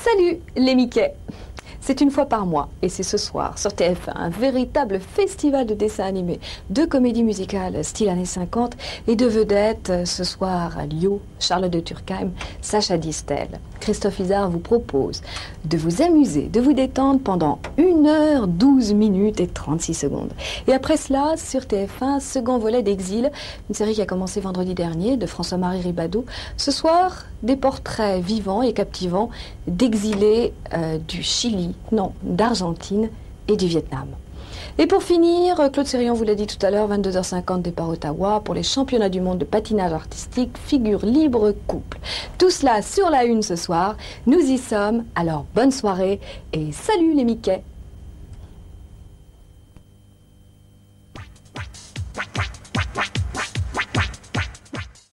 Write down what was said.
Salut les Mickey! C'est une fois par mois et c'est ce soir sur TF1, un véritable festival de dessins animés, de comédies musicales style années 50 et de vedettes ce soir Lio, Charlotte de Turckheim, Sacha Distel. Christophe Izard vous propose de vous amuser, de vous détendre pendant 1h12 minutes et 36 secondes. Et après cela, sur TF1, second volet d'Exil, une série qui a commencé vendredi dernier de François-Marie Ribadou. Ce soir, des portraits vivants et captivants d'exilés du Chili, non, d'Argentine et du Vietnam. Et pour finir, Claude Sérillon vous l'a dit tout à l'heure, 22h50 départ Ottawa pour les championnats du monde de patinage artistique, figure libre couple. Tout cela sur la une ce soir, nous y sommes, alors bonne soirée et salut les Mickey!